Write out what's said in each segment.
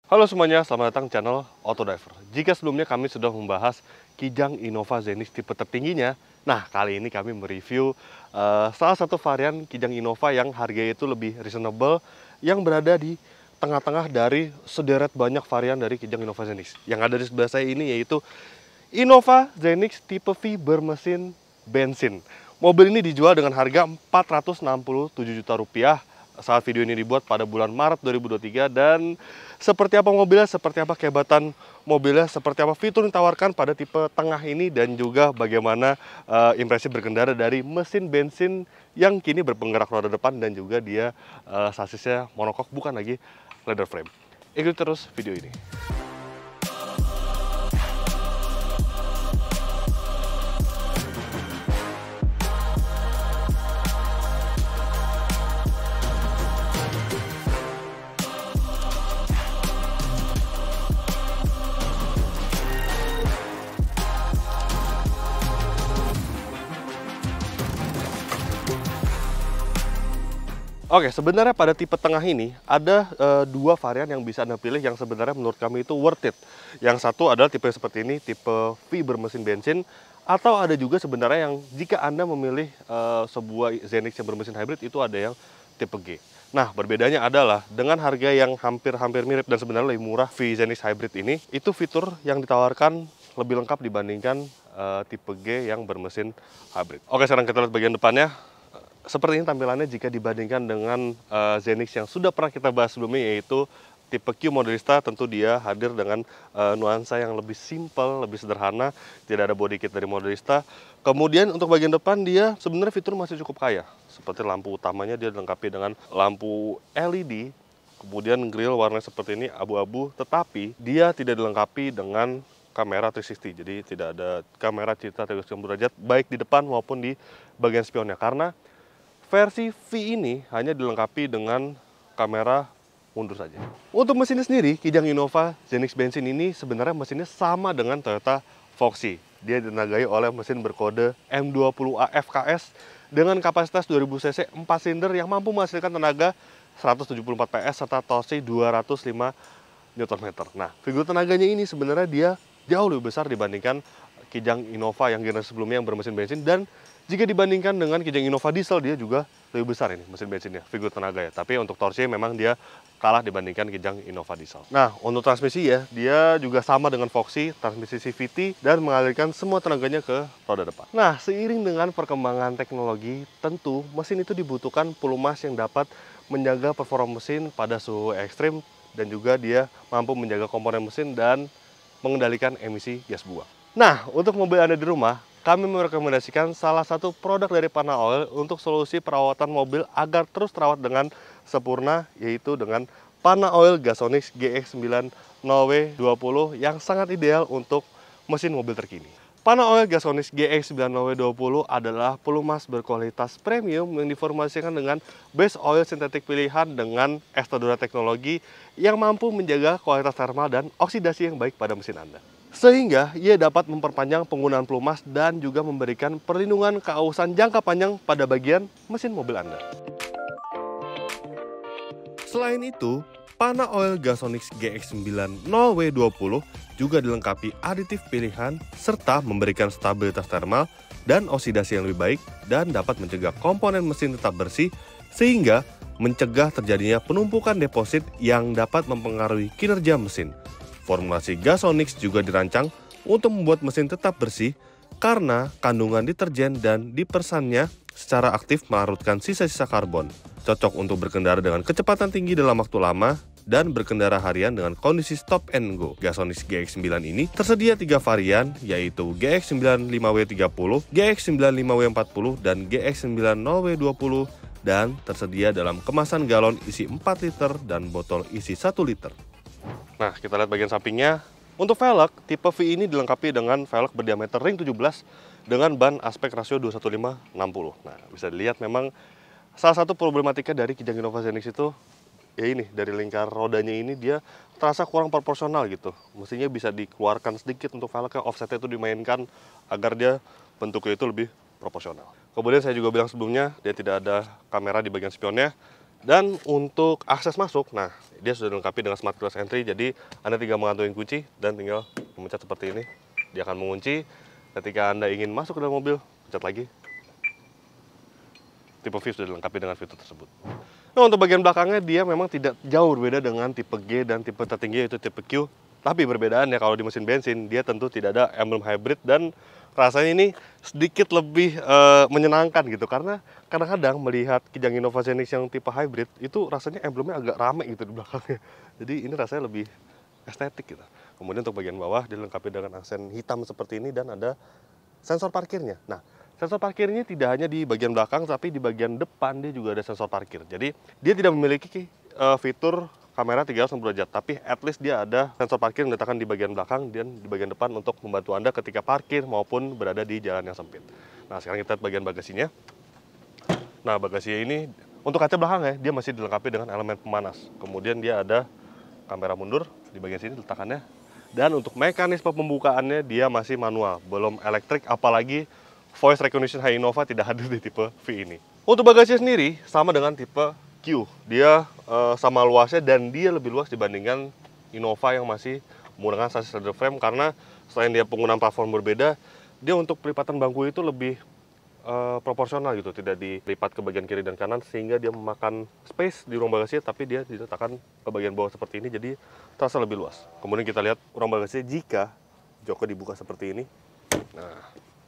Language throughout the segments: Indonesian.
Halo semuanya, selamat datang channel Autodiver. Jika sebelumnya kami sudah membahas Kijang Innova Zenix tipe tertingginya, nah kali ini kami mereview salah satu varian Kijang Innova yang harganya itu lebih reasonable, yang berada di tengah-tengah dari sederet banyak varian dari Kijang Innova Zenix. Yang ada di sebelah saya ini yaitu Innova Zenix tipe V bermesin bensin. Mobil ini dijual dengan harga Rp467 juta saat video ini dibuat pada bulan Maret 2023. Dan seperti apa mobilnya, seperti apa kehebatan mobilnya, seperti apa fitur yang ditawarkan pada tipe tengah ini, dan juga bagaimana impresi berkendara dari mesin bensin yang kini berpenggerak roda depan dan juga dia sasisnya monokok, bukan lagi leather frame. Ikuti terus video ini. Oke, sebenarnya pada tipe tengah ini ada dua varian yang bisa Anda pilih yang sebenarnya menurut kami itu worth it. Yang satu adalah tipe seperti ini, tipe V bermesin bensin, atau ada juga sebenarnya yang jika Anda memilih sebuah Zenix yang bermesin hybrid, itu ada yang tipe G. Nah, berbedanya adalah dengan harga yang hampir mirip dan sebenarnya lebih murah V Zenix hybrid ini, itu fitur yang ditawarkan lebih lengkap dibandingkan tipe G yang bermesin hybrid. Oke, sekarang kita lihat bagian depannya. Seperti ini tampilannya jika dibandingkan dengan Zenix yang sudah pernah kita bahas sebelumnya, yaitu tipe Q Modelista. Tentu dia hadir dengan nuansa yang lebih simpel, lebih sederhana, tidak ada body kit dari Modelista. Kemudian untuk bagian depan dia sebenarnya fitur masih cukup kaya. Seperti lampu utamanya dia dilengkapi dengan lampu LED, kemudian grill warna seperti ini abu-abu, tetapi dia tidak dilengkapi dengan kamera 360. Jadi tidak ada kamera citra 360 derajat baik di depan maupun di bagian spionnya, karena versi V ini hanya dilengkapi dengan kamera mundur saja. Untuk mesinnya sendiri, Kijang Innova Zenix bensin ini sebenarnya mesinnya sama dengan Toyota Foxy. Dia ditenagai oleh mesin berkode M20A FKS dengan kapasitas 2000 cc 4 silinder yang mampu menghasilkan tenaga 174 PS serta torsi 205 Nm. Nah, figur tenaganya ini sebenarnya dia jauh lebih besar dibandingkan Kijang Innova yang generasi sebelumnya yang bermesin bensin, dan jika dibandingkan dengan Kijang Innova diesel, dia juga lebih besar ini mesin bensinnya, figur tenaga ya. Tapi untuk torsi memang dia kalah dibandingkan Kijang Innova diesel. Nah, untuk transmisi ya, dia juga sama dengan Foxy, transmisi CVT, dan mengalirkan semua tenaganya ke roda depan. Nah, seiring dengan perkembangan teknologi, tentu mesin itu dibutuhkan pelumas yang dapat menjaga performa mesin pada suhu ekstrim, dan juga dia mampu menjaga komponen mesin dan mengendalikan emisi gas buang. Nah, untuk mobil Anda di rumah, kami merekomendasikan salah satu produk dari Pana Oil untuk solusi perawatan mobil agar terus terawat dengan sempurna, yaitu dengan Pana Oil Gasonix GX9 0W20 yang sangat ideal untuk mesin mobil terkini. Pana Oil Gasonix GX9 0W20 adalah pelumas berkualitas premium yang diformulasikan dengan base oil sintetik pilihan dengan Extradura teknologi yang mampu menjaga kualitas termal dan oksidasi yang baik pada mesin Anda, sehingga ia dapat memperpanjang penggunaan pelumas dan juga memberikan perlindungan keausan jangka panjang pada bagian mesin mobil Anda. Selain itu, Pana Oil Gasonix GX9 0W20 juga dilengkapi aditif pilihan serta memberikan stabilitas termal dan oksidasi yang lebih baik dan dapat mencegah komponen mesin tetap bersih, sehingga mencegah terjadinya penumpukan deposit yang dapat mempengaruhi kinerja mesin. Formulasi Gasonix juga dirancang untuk membuat mesin tetap bersih karena kandungan deterjen dan dipersannya secara aktif melarutkan sisa-sisa karbon. Cocok untuk berkendara dengan kecepatan tinggi dalam waktu lama dan berkendara harian dengan kondisi stop and go. Gasonix GX9 ini tersedia 3 varian, yaitu GX95W30, GX95W40, dan GX90W20, dan tersedia dalam kemasan galon isi 4 liter dan botol isi 1 liter. Nah, kita lihat bagian sampingnya. Untuk velg, tipe V ini dilengkapi dengan velg berdiameter ring 17 dengan ban aspek rasio 215/60. Nah, bisa dilihat memang salah satu problematika dari Kijang Innova Zenix itu ya ini, dari lingkar rodanya ini dia terasa kurang proporsional gitu. Mestinya bisa dikeluarkan sedikit untuk velgnya, offsetnya itu dimainkan agar dia bentuknya itu lebih proporsional. Kemudian saya juga bilang sebelumnya, dia tidak ada kamera di bagian spionnya. Dan untuk akses masuk, nah dia sudah dilengkapi dengan smart keyless entry, jadi Anda tinggal mengantongi kunci dan tinggal memencet seperti ini. Dia akan mengunci. Ketika Anda ingin masuk ke dalam mobil, pencet lagi. Tipe V sudah dilengkapi dengan fitur tersebut. Nah, untuk bagian belakangnya dia memang tidak jauh berbeda dengan tipe G dan tipe tertinggi yaitu tipe Q. Tapi perbedaannya kalau di mesin bensin dia tentu tidak ada emblem hybrid, dan rasanya ini sedikit lebih menyenangkan gitu, karena kadang-kadang melihat Kijang Innova Zenix yang tipe hybrid itu rasanya emblemnya agak rame gitu di belakangnya. Jadi ini rasanya lebih estetik gitu. Kemudian untuk bagian bawah dilengkapi dengan aksen hitam seperti ini dan ada sensor parkirnya. Nah, sensor parkirnya tidak hanya di bagian belakang, tapi di bagian depan dia juga ada sensor parkir. Jadi dia tidak memiliki fitur kamera 360 derajat, tapi at least dia ada sensor parkir yang diletakkan di bagian belakang dan di bagian depan untuk membantu Anda ketika parkir maupun berada di jalan yang sempit. Nah, sekarang kita lihat bagian bagasinya. Nah, bagasinya ini untuk kaca belakang ya, dia masih dilengkapi dengan elemen pemanas. Kemudian dia ada kamera mundur di bagian sini letakkannya. Dan untuk mekanisme pembukaannya dia masih manual, belum elektrik, apalagi voice recognition Innova tidak hadir di tipe V ini. Untuk bagasinya sendiri sama dengan tipe Q, dia sama luasnya dan dia lebih luas dibandingkan Innova yang masih menggunakan sasis leather frame, karena selain dia penggunaan platform berbeda, dia untuk pelipatan bangku itu lebih proporsional gitu, tidak dilipat ke bagian kiri dan kanan sehingga dia memakan space di ruang bagasi, tapi dia diletakkan ke bagian bawah seperti ini, jadi terasa lebih luas. Kemudian kita lihat ruang bagasi jika joknya dibuka seperti ini. Nah,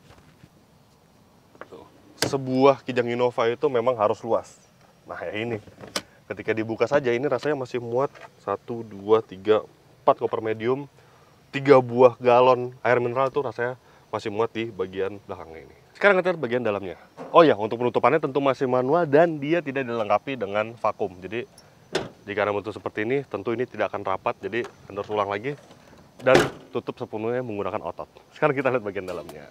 tuh. Sebuah Kijang Innova itu memang harus luas. Nah, ya ini ketika dibuka saja ini rasanya masih muat 1, 2, 3, 4 koper medium, 3 buah galon air mineral itu rasanya masih muat di bagian belakangnya ini. Sekarang kita lihat bagian dalamnya. Oh ya, untuk penutupannya tentu masih manual dan dia tidak dilengkapi dengan vakum. Jadi jika Anda menutup seperti ini, tentu ini tidak akan rapat. Jadi Anda harus ulang lagi dan tutup sepenuhnya menggunakan otot. Sekarang kita lihat bagian dalamnya.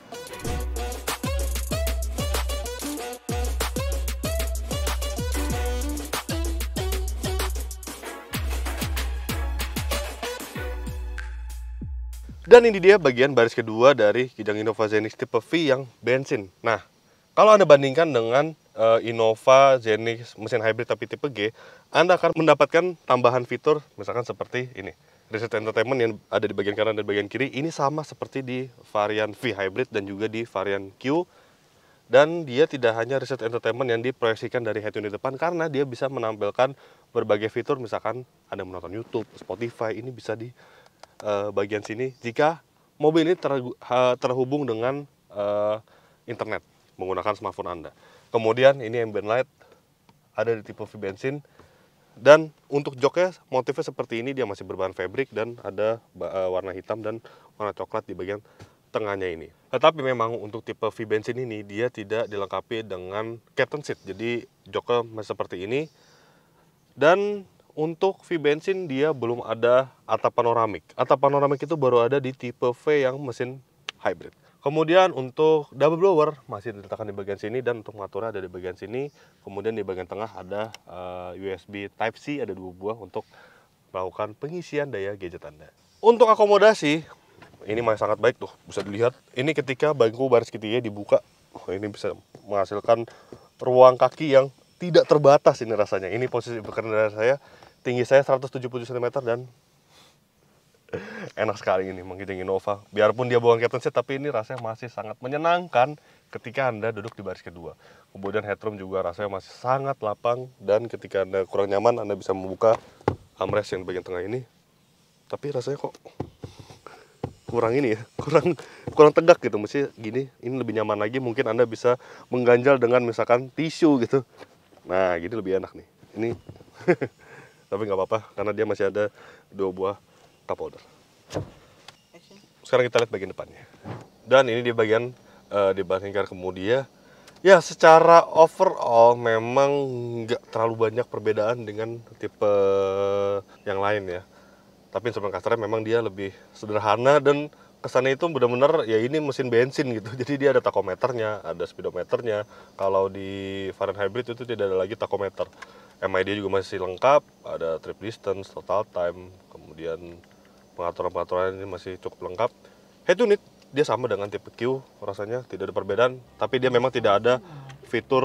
Dan ini dia bagian baris kedua dari Kijang Innova Zenix tipe V yang bensin. Nah, kalau Anda bandingkan dengan Innova Zenix mesin hybrid tapi tipe G, Anda akan mendapatkan tambahan fitur misalkan seperti ini. Reset Entertainment yang ada di bagian kanan dan bagian kiri ini sama seperti di varian V hybrid dan juga di varian Q. Dan dia tidak hanya Reset Entertainment yang diproyeksikan dari head unit depan, karena dia bisa menampilkan berbagai fitur, misalkan Anda menonton YouTube, Spotify, ini bisa di bagian sini jika mobil ini terhubung dengan internet menggunakan smartphone Anda. Kemudian ini ambient light ada di tipe V bensin, dan untuk joknya motifnya seperti ini, dia masih berbahan fabric dan ada warna hitam dan warna coklat di bagian tengahnya ini. Tetapi memang untuk tipe V bensin ini dia tidak dilengkapi dengan captain seat, jadi joknya masih seperti ini. Dan untuk V bensin dia belum ada atap panoramik. Atap panoramik itu baru ada di tipe V yang mesin hybrid. Kemudian untuk double blower masih diletakkan di bagian sini, dan untuk mengaturnya ada di bagian sini. Kemudian di bagian tengah ada USB Type-C, ada 2 buah untuk melakukan pengisian daya gadget Anda. Untuk akomodasi ini masih sangat baik tuh, bisa dilihat. Ini ketika bangku baris ketiga dibuka, ini bisa menghasilkan ruang kaki yang tidak terbatas ini rasanya. Ini posisi berkendara saya, tinggi saya 177 cm dan enak sekali ini Kijang Innova. Biarpun dia bukan captain seat, tapi ini rasanya masih sangat menyenangkan ketika Anda duduk di baris kedua. Kemudian headroom juga rasanya masih sangat lapang, dan ketika Anda kurang nyaman Anda bisa membuka armrest yang bagian tengah ini. Tapi rasanya kok kurang ini ya, kurang tegak gitu. Mesti gini, ini lebih nyaman lagi. Mungkin Anda bisa mengganjal dengan misalkan tisu gitu. Nah, gini lebih enak nih. Ini tapi nggak apa-apa karena dia masih ada 2 buah cup holder. Sekarang kita lihat bagian depannya. Dan ini di bagian dibandingkan kemudian, ya secara overall memang nggak terlalu banyak perbedaan dengan tipe yang lain ya. Tapi instrumen kasarnya memang dia lebih sederhana, dan kesannya itu benar-benar ya ini mesin bensin gitu. Jadi dia ada takometernya, ada speedometernya. Kalau di varian hybrid itu tidak ada lagi takometer. MID juga masih lengkap, ada trip distance, total time, kemudian pengaturan-pengaturan ini masih cukup lengkap. Head unit dia sama dengan tipe Q, rasanya tidak ada perbedaan, tapi dia memang tidak ada fitur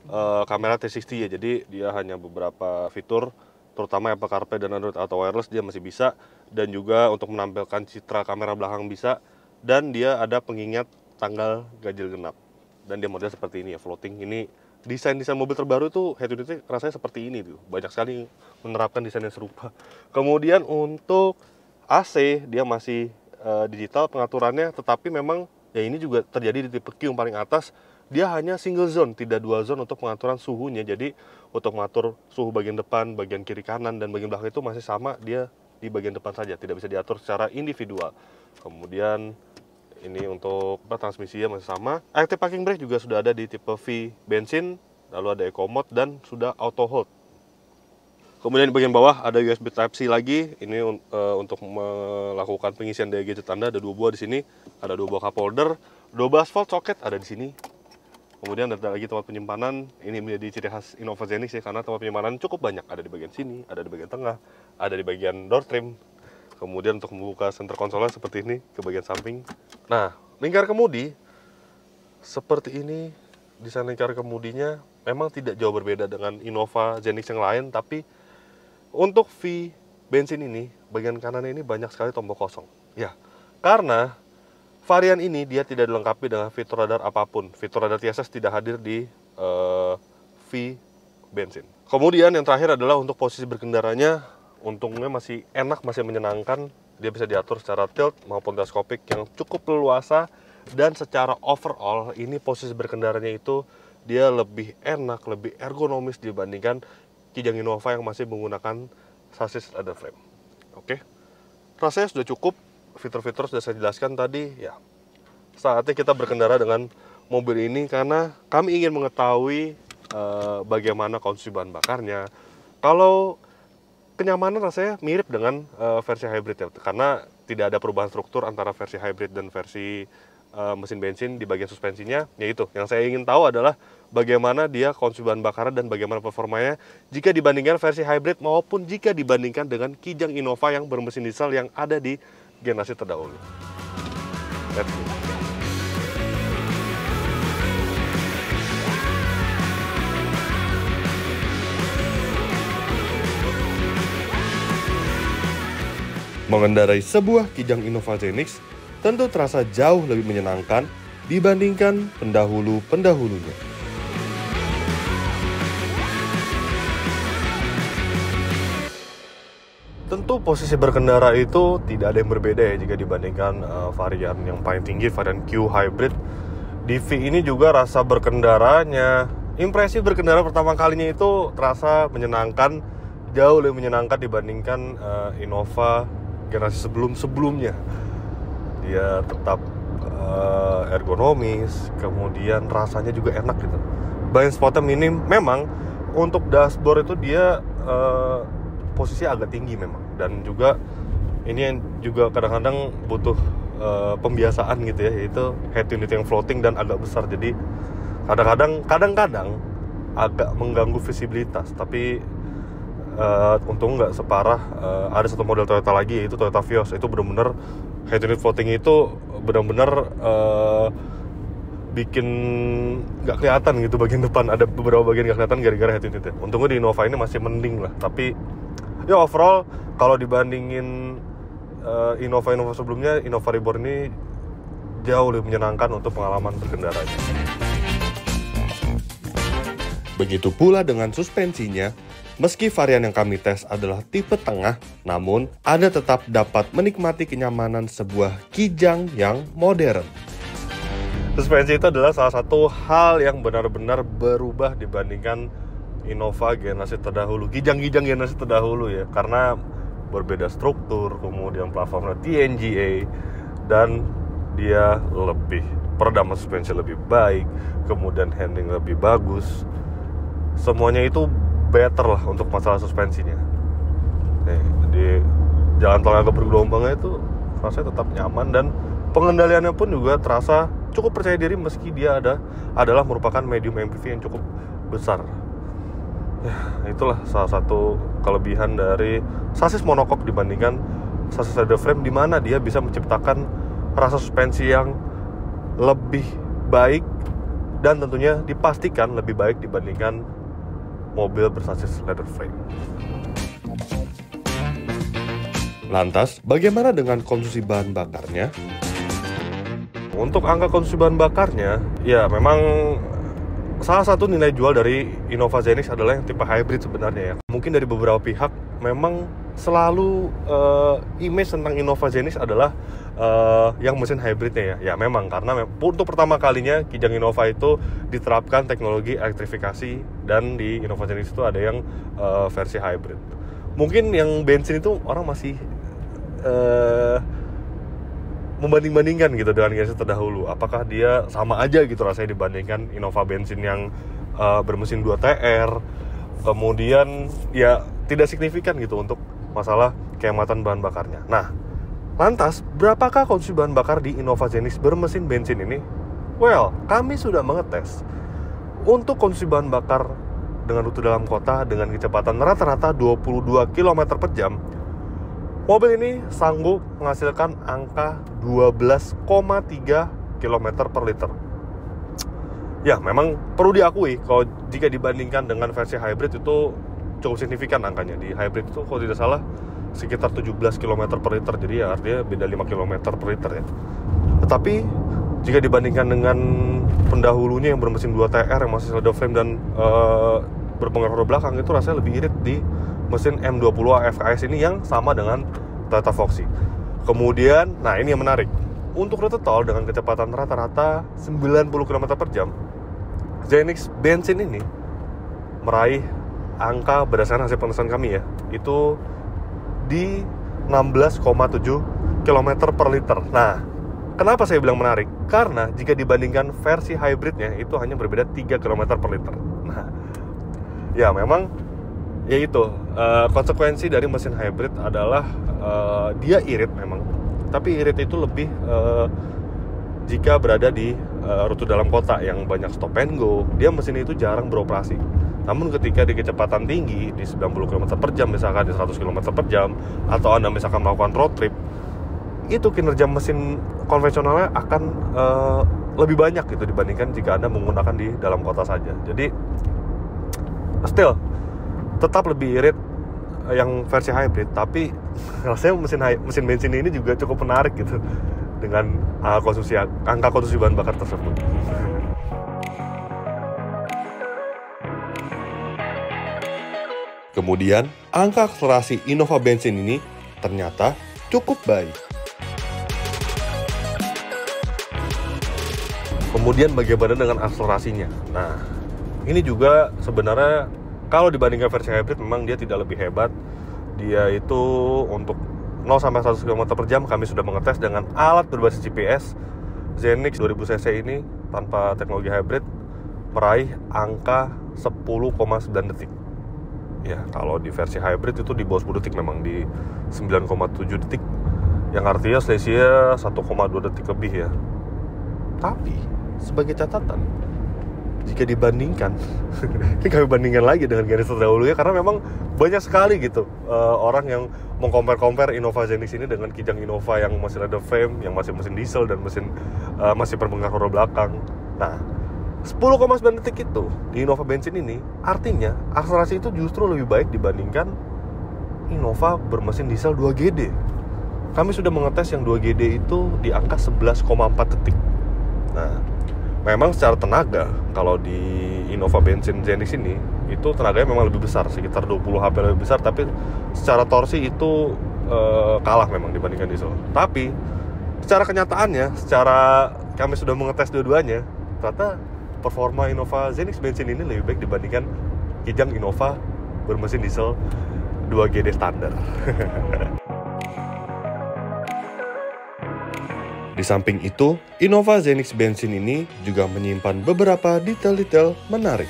kamera 360 ya, jadi dia hanya beberapa fitur, terutama Apple CarPlay dan Android Auto Wireless dia masih bisa, dan juga untuk menampilkan citra kamera belakang bisa, dan dia ada pengingat tanggal ganjil genap, dan dia model seperti ini ya, floating. Ini desain mobil terbaru itu head unitnya rasanya seperti ini tuh, banyak sekali menerapkan desain yang serupa. Kemudian untuk AC dia masih digital pengaturannya, tetapi memang ya ini juga terjadi di tipe Q yang paling atas. Dia hanya single zone, tidak dual zone untuk pengaturan suhunya. Jadi untuk mengatur suhu bagian depan, bagian kiri kanan, dan bagian belakang itu masih sama, dia di bagian depan saja, tidak bisa diatur secara individual. Kemudian ini untuk transmisinya masih sama. Active parking brake juga sudah ada di tipe V bensin, lalu ada eco mode dan sudah auto hold. Kemudian di bagian bawah ada USB Type-C lagi. Ini untuk melakukan pengisian daya gadget Anda. Ada 2 buah di sini. Ada 2 buah cup holder, 12 volt socket ada di sini. Kemudian ada lagi tempat penyimpanan. Ini menjadi ciri khas Innova Zenix ya, karena tempat penyimpanan cukup banyak. Ada di bagian sini, ada di bagian tengah, ada di bagian door trim. Kemudian untuk membuka center konsolnya seperti ini ke bagian samping. Nah, lingkar kemudi seperti ini. Desain lingkar kemudinya memang tidak jauh berbeda dengan Innova Zenix yang lain, tapi untuk V bensin ini, bagian kanan ini banyak sekali tombol kosong. Ya, karena varian ini dia tidak dilengkapi dengan fitur radar apapun. Fitur radar TSS tidak hadir di V bensin. Kemudian yang terakhir adalah untuk posisi berkendaranya, untungnya masih enak, masih menyenangkan. Dia bisa diatur secara tilt maupun teleskopik yang cukup leluasa. Dan secara overall, ini posisi berkendaranya itu dia lebih enak, lebih ergonomis dibandingkan Kijang Innova yang masih menggunakan sasis leather frame. Oke, rasanya sudah cukup, fitur-fitur sudah saya jelaskan tadi. Ya, saatnya kita berkendara dengan mobil ini karena kami ingin mengetahui bagaimana konsumsi bahan bakarnya. Kalau kenyamanan rasanya mirip dengan versi hybrid ya, karena tidak ada perubahan struktur antara versi hybrid dan versi mesin bensin di bagian suspensinya. Yaitu yang saya ingin tahu adalah bagaimana dia konsumsi bahan bakar dan bagaimana performanya jika dibandingkan versi hybrid maupun jika dibandingkan dengan Kijang Innova yang bermesin diesel yang ada di generasi terdahulu. Let's go. Mengendarai sebuah Kijang Innova Zenix tentu terasa jauh lebih menyenangkan dibandingkan pendahulu-pendahulunya. Tentu posisi berkendara itu tidak ada yang berbeda ya jika dibandingkan varian yang paling tinggi, varian Q Hybrid. Di V ini juga rasa berkendaranya, impresi berkendara pertama kalinya itu terasa menyenangkan, jauh lebih menyenangkan dibandingkan Innova generasi sebelumnya. Dia tetap ergonomis, kemudian rasanya juga enak gitu. Blind spotnya minim, memang untuk dashboard itu dia posisi agak tinggi memang, dan juga ini yang juga kadang-kadang butuh pembiasaan gitu ya, yaitu head unit yang floating dan agak besar, jadi kadang-kadang agak mengganggu visibilitas. Tapi untung nggak separah ada satu model Toyota lagi, yaitu Toyota Vios. Itu benar-benar head unit floating itu benar-benar bikin nggak kelihatan gitu bagian depan. Ada beberapa bagian nggak kelihatan gara-gara head unitnya. Untungnya di Innova ini masih mending lah. Tapi ya overall kalau dibandingin Innova sebelumnya, Innova Reborn ini jauh lebih menyenangkan untuk pengalaman berkendaranya. Begitu pula dengan suspensinya. Meski varian yang kami tes adalah tipe tengah, namun Anda tetap dapat menikmati kenyamanan sebuah Kijang yang modern. Suspensi itu adalah salah satu hal yang benar-benar berubah dibandingkan Innova generasi terdahulu, Kijang generasi terdahulu ya, karena berbeda struktur, kemudian platformnya TNGA, dan dia lebih peredaman suspensi lebih baik, kemudian handling lebih bagus. Semuanya itu better lah untuk masalah suspensinya. Di jalan tol yang agak bergelombangnya itu rasanya tetap nyaman, dan pengendaliannya pun juga terasa cukup percaya diri meski dia adalah merupakan medium MPV yang cukup besar. Ya, itulah salah satu kelebihan dari sasis monokok dibandingkan sasis leather frame, di mana dia bisa menciptakan rasa suspensi yang lebih baik dan tentunya dipastikan lebih baik dibandingkan mobil bersasis leather frame. Lantas, bagaimana dengan konsumsi bahan bakarnya? Untuk angka konsumsi bahan bakarnya, ya memang salah satu nilai jual dari Innova Zenix adalah yang tipe hybrid sebenarnya ya. Mungkin dari beberapa pihak memang selalu image tentang Innova Zenix adalah yang mesin hybridnya ya. Ya memang karena untuk pertama kalinya Kijang Innova itu diterapkan teknologi elektrifikasi, dan di Innova Zenix itu ada yang versi hybrid. Mungkin yang bensin itu orang masih membanding-bandingkan gitu dengan generasi terdahulu. Apakah dia sama aja gitu rasanya dibandingkan Innova bensin yang bermesin 2TR. Kemudian ya tidak signifikan gitu untuk masalah kehematan bahan bakarnya. Nah, lantas berapakah konsumsi bahan bakar di Innova Zenix bermesin bensin ini? Well, kami sudah mengetes. Untuk konsumsi bahan bakar dengan rute dalam kota dengan kecepatan rata-rata 22 km per jam, mobil ini sanggup menghasilkan angka 12,3 km per liter. Ya, memang perlu diakui kalau jika dibandingkan dengan versi hybrid itu cukup signifikan angkanya. Di hybrid itu kalau tidak salah sekitar 17 km per liter, jadi ya artinya beda 5 km per liter ya. Tetapi jika dibandingkan dengan pendahulunya yang bermesin 2TR yang masih leather frame dan berpengaruh roda belakang, itu rasanya lebih irit di mesin M20 FKS ini yang sama dengan Toyota Foxy. Kemudian, nah ini yang menarik. Untuk rute tol dengan kecepatan rata-rata 90 km per jam, Zenix bensin ini meraih angka berdasarkan hasil pengetesan kami ya, itu di 16,7 km per liter. Nah, kenapa saya bilang menarik? Karena jika dibandingkan versi hybridnya itu hanya berbeda 3 km per liter. Nah, ya memang ya itu konsekuensi dari mesin hybrid adalah dia irit memang, tapi irit itu lebih jika berada di rute dalam kota yang banyak stop and go, dia mesin itu jarang beroperasi. Namun ketika di kecepatan tinggi di 90 km per jam, misalkan di 100 km per jam, atau Anda misalkan melakukan road trip, itu kinerja mesin konvensionalnya akan lebih banyak gitu dibandingkan jika Anda menggunakan di dalam kota saja. Jadi still tetap lebih irit yang versi hybrid, tapi rasanya mesin bensin ini juga cukup menarik gitu dengan angka konsumsi bahan bakar tersebut. Kemudian, angka akselerasi Innova bensin ini ternyata cukup baik. Kemudian bagaimana dengan akselerasinya? Nah, ini juga sebenarnya kalau dibandingkan versi hybrid memang dia tidak lebih hebat. Dia itu untuk 0-100 km per jam kami sudah mengetes dengan alat berbasis GPS. Zenix 2000cc ini tanpa teknologi hybrid meraih angka 10,9 detik. Ya, kalau di versi hybrid itu di bawah 10 detik, memang di 9,7 detik, yang artinya selisihnya 1,2 detik lebih ya. Tapi sebagai catatan, jika dibandingkan ini kami bandingkan lagi dengan generasi terdahulu ya, karena memang banyak sekali gitu orang yang meng-compare Innova Zenix ini dengan Kijang Innova yang masih leather frame, yang masih mesin diesel dan masih berpengaruh roda belakang. Nah, 10,9 detik itu di Innova bensin ini artinya akselerasi itu justru lebih baik dibandingkan Innova bermesin diesel 2GD. Kami sudah mengetes yang 2GD itu di angka 11,4 detik. Nah, memang secara tenaga kalau di Innova bensin Zenix ini itu tenaganya memang lebih besar, sekitar 20 HP lebih besar, tapi secara torsi itu kalah memang dibandingkan diesel. Tapi secara kenyataannya, secara kami sudah mengetes dua-duanya, ternyata performa Innova Zenix bensin ini lebih baik dibandingkan Kijang Innova bermesin diesel 2GD standar. Di samping itu, Innova Zenix bensin ini juga menyimpan beberapa detail-detail menarik.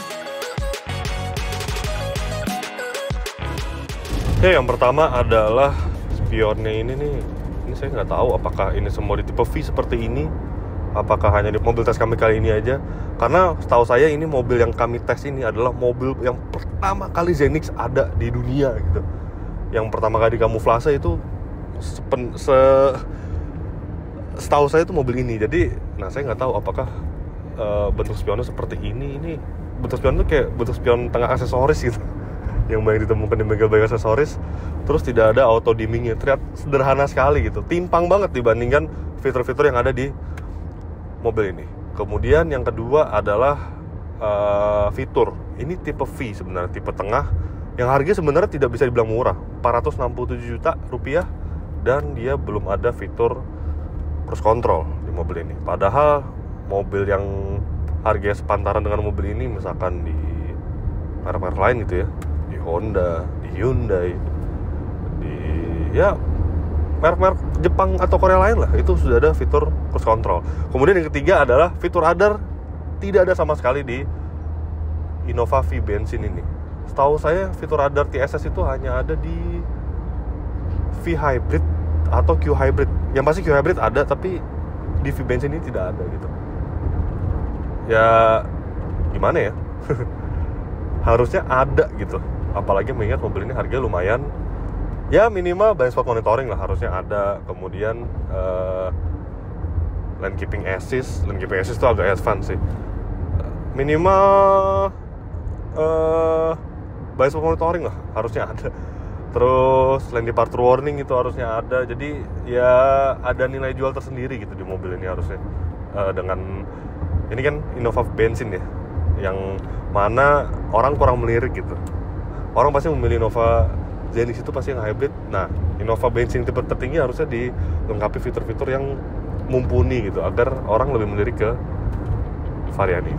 Oke, yang pertama adalah spionnya ini saya nggak tahu apakah ini semua di tipe V seperti ini, apakah hanya di mobil tes kami kali ini aja. Karena setahu saya ini mobil yang kami tes ini adalah mobil yang pertama kali Zenix ada di dunia gitu. Yang pertama kali kamuflase itu setahu saya itu mobil ini. Jadi, nah saya nggak tahu apakah bentuk spionnya seperti ini bentuk spion tuh kayak bentuk spion tengah aksesoris gitu yang banyak ditemukan di mega-bike aksesoris. Terus tidak ada auto dimmingnya, terlihat sederhana sekali gitu, timpang banget dibandingkan fitur-fitur yang ada di mobil ini. Kemudian yang kedua adalah fitur. Ini tipe V sebenarnya, tipe tengah, yang harganya sebenarnya tidak bisa dibilang murah, 467 juta rupiah, dan dia belum ada fitur cruise control di mobil ini. Padahal mobil yang harganya sepantaran dengan mobil ini, misalkan di merek-merek lain gitu ya, di Honda, di Hyundai, di ya merek-merek Jepang atau Korea lain lah, itu sudah ada fitur cruise control. Kemudian yang ketiga adalah fitur radar, tidak ada sama sekali di Innova V bensin ini. Setahu saya fitur radar TSS itu hanya ada di V Hybrid atau Q Hybrid. Yang pasti Q Hybrid ada, tapi di V bensin ini tidak ada gitu. Ya gimana ya? Harusnya ada gitu. Apalagi mengingat mobil ini harganya lumayan. Ya minimal blind spot monitoring lah harusnya ada. Kemudian lane keeping assist itu agak advance sih. Minimal blind spot monitoring lah harusnya ada. Terus lane departure warning itu harusnya ada. Jadi ya ada nilai jual tersendiri gitu di mobil ini harusnya. Dengan ini kan Innova bensin ya, yang mana orang kurang melirik gitu. Orang pasti memilih Innova Zenix itu pasti yang hybrid. Nah, Innova bensin tipe tertinggi harusnya dilengkapi fitur-fitur yang mumpuni gitu, agar orang lebih melirik ke varian ini.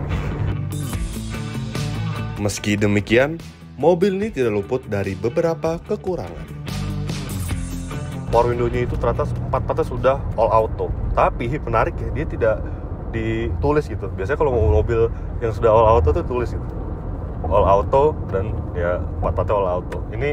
Meski demikian, mobil ini tidak luput dari beberapa kekurangan. Power window-nya itu ternyata 4-4-nya sudah all auto. Tapi menarik ya, dia tidak ditulis gitu. Biasanya kalau mobil yang sudah all auto tuh tulis gitu, all auto, dan ya 4-4-nya all auto. Ini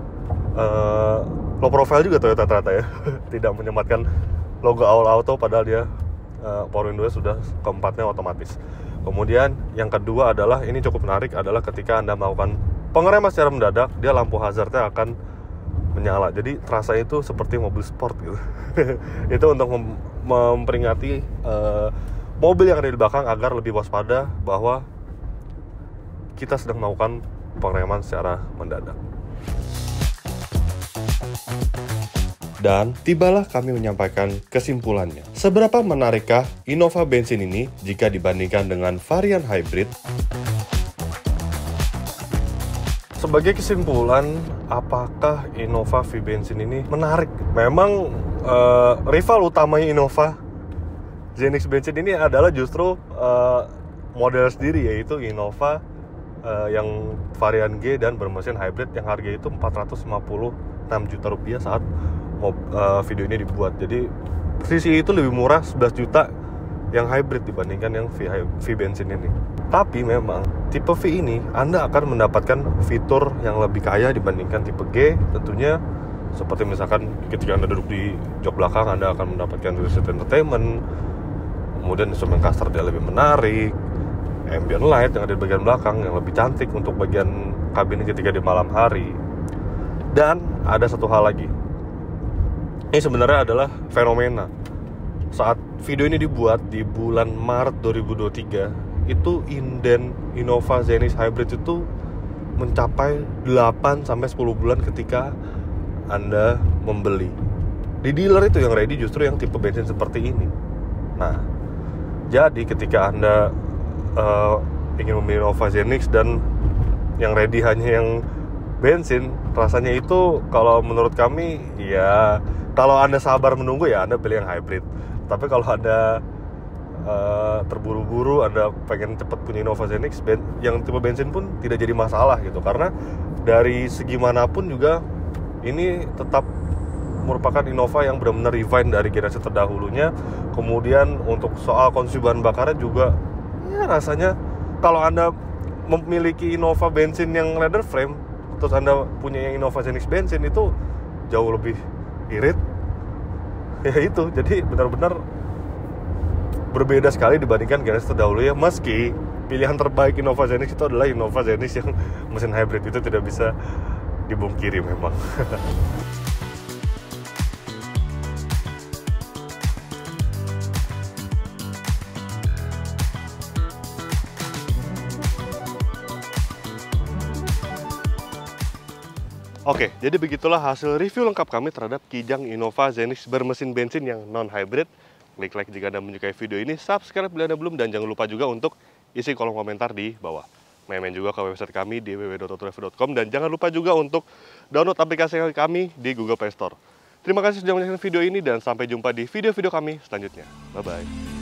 low profile juga Toyota ternyata ya. Tidak menyematkan logo all auto, padahal dia power window-nya sudah keempatnya otomatis. Kemudian yang kedua adalah, ini cukup menarik, adalah ketika Anda melakukan pengereman secara mendadak, dia lampu hazardnya akan menyala. Jadi terasa itu seperti mobil sport gitu. Itu untuk memperingati mobil yang ada di belakang agar lebih waspada bahwa kita sedang melakukan pengereman secara mendadak. Dan tibalah kami menyampaikan kesimpulannya. Seberapa menarikkah Innova bensin ini jika dibandingkan dengan varian hybrid? Sebagai kesimpulan, apakah Innova V bensin ini menarik? Memang rival utamanya Innova Zenix bensin ini adalah justru model sendiri, yaitu Innova yang varian G dan bermesin hybrid yang harga itu 456 juta rupiah saat video ini dibuat. Jadi sisi itu lebih murah 11 juta yang hybrid dibandingkan yang V bensin ini. Tapi memang tipe V ini Anda akan mendapatkan fitur yang lebih kaya dibandingkan tipe G tentunya. Seperti misalkan ketika Anda duduk di jok belakang, Anda akan mendapatkan seat entertainment. Kemudian instrumen cluster dia lebih menarik, ambient light yang ada di bagian belakang yang lebih cantik untuk bagian kabin ketika di malam hari. Dan ada satu hal lagi, ini sebenarnya adalah fenomena. Saat video ini dibuat di bulan Maret 2023, itu inden Innova Zenix Hybrid itu mencapai 8-10 bulan ketika Anda membeli. Di dealer itu yang ready justru yang tipe bensin seperti ini. Nah, jadi ketika Anda ingin membeli Innova Zenix dan yang ready hanya yang bensin, rasanya itu kalau menurut kami ya, kalau Anda sabar menunggu ya Anda pilih yang hybrid. Tapi kalau Anda terburu-buru, Anda pengen cepat punya Innova Zenix yang tipe bensin pun tidak jadi masalah gitu, karena dari segi manapun juga ini tetap merupakan Innova yang benar-benar refine dari generasi terdahulunya. Kemudian untuk soal konsumsi bahan bakarnya juga ya rasanya, kalau Anda memiliki Innova bensin yang leather frame terus Anda punya yang Innova Zenix bensin, itu jauh lebih irit. Ya itu, jadi benar-benar berbeda sekali dibandingkan generasi terdahulu ya. Meski pilihan terbaik Innova Zenix itu adalah Innova Zenix yang mesin hybrid, itu tidak bisa dibungkiri memang. Oke, jadi begitulah hasil review lengkap kami terhadap Kijang Innova Zenix bermesin bensin yang non-hybrid. Klik like jika Anda menyukai video ini, subscribe bila Anda belum, dan jangan lupa juga untuk isi kolom komentar di bawah. Main-main juga ke website kami di www.autorev.com, dan jangan lupa juga untuk download aplikasi kami di Google Play Store. Terima kasih sudah menonton video ini dan sampai jumpa di video-video kami selanjutnya. Bye-bye.